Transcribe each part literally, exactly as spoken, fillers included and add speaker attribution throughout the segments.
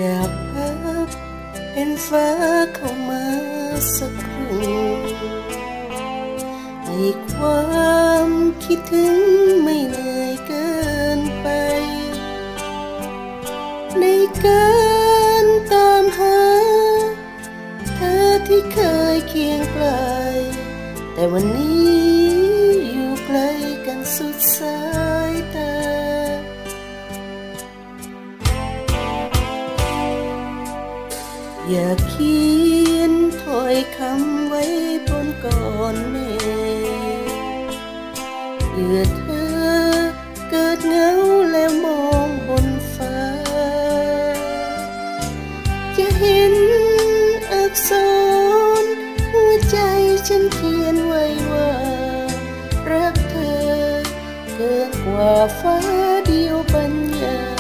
Speaker 1: อยากพับเป็นฟ้าเข้ามาสักครู่ให้ความคิดถึงไม่เหนื่อยเกินไปในการตามหาเธอที่เคยเคียงไกลแต่วันนี้อยู่ไกลกันสุดสายตาอย่าเขียนถ้อยคำไว้บนก้อนเมฆเพื่อเธอเกิดเหงาแล้วมองบนฟ้าจะเห็นอักษรหัวใจฉันเขียนไว้ว่ารักเธอเกินกว่าฟ้าเดียวบรรยาย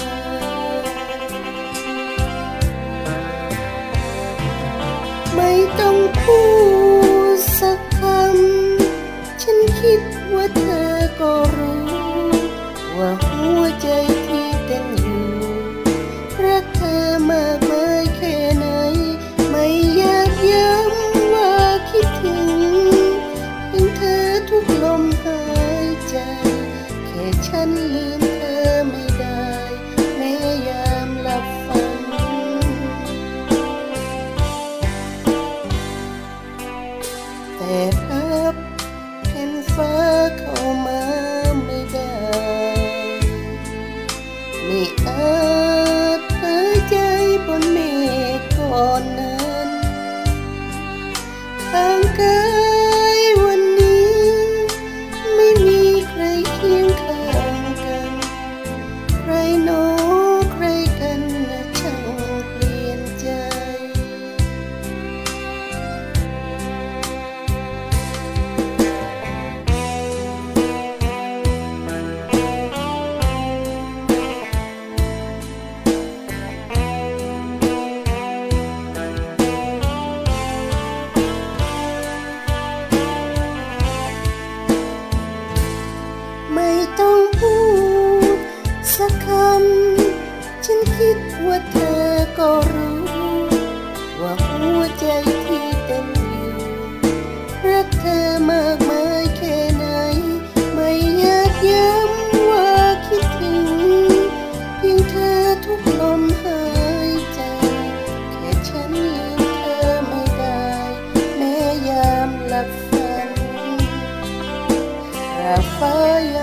Speaker 1: ไม่ต้องพูดสักคำฉันคิดว่าเธอก็รู้ว่าหัวใจที่เต้นอยู่รักเธอมากมายแค่ไหนไม่อยากย้ำว่าคิดถึงเห็นเธอทุกลมหายใจแค่ฉันลืมเธอไม่ได้แม้ยามหลับฝันแต่พับแผ่นฟ้าเข้ามาไม่ได้ไม่อาจเผยใจบนเมฆก่อนนั้นทางกายวันนี้ไม่มีใครเคียงข้างกันใครโน้ใครกันนะช่างเปลี่ยนใจไม่ต้องพูดสักคำฉันคิดว่าเธอก็รู้ว่าหัวใจที่เต้นอยู่รักเธอมากมายแค่ไหนไม่อยากย้ำว่าคิดถึงเพียงเธอทุกลมหายใจแค่ฉันลืมเธอไม่ได้แม้ยามหลับฝันราฟ้า